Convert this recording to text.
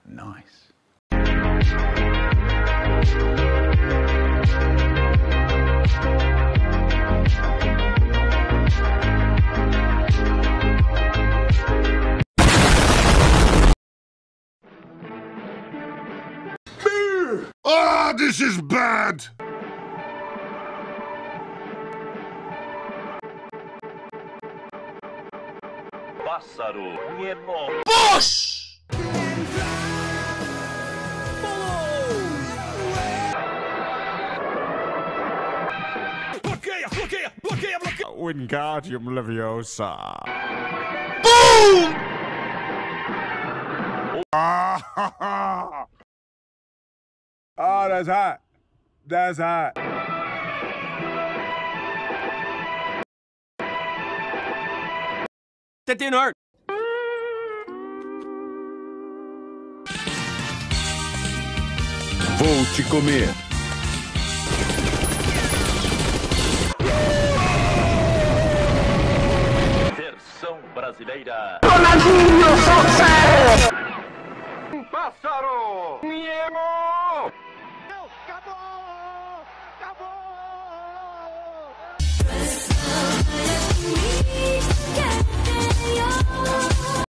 Nice. Ah, this is bad! Pássaro, Nemo. Bush! Bloqueia, bloqueia, bloqueia, bloqueia. Wingardium Leviosa. Boom! Ah, oh, that's hot. That's hot. Tetinar. Vou te comer. Versão brasileira. Ronaldinho, sucesso! Pássaro, Nemo.